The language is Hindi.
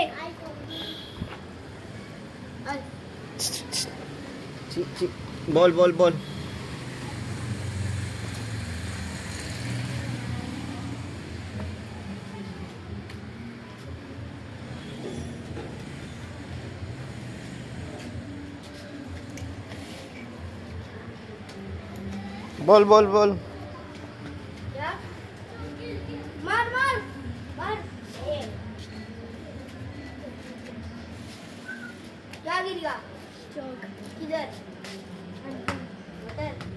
बोल बोल बोल। बोल बोल बोल। क्या? मार मार मार। क्या गिर गया? चौक किधर?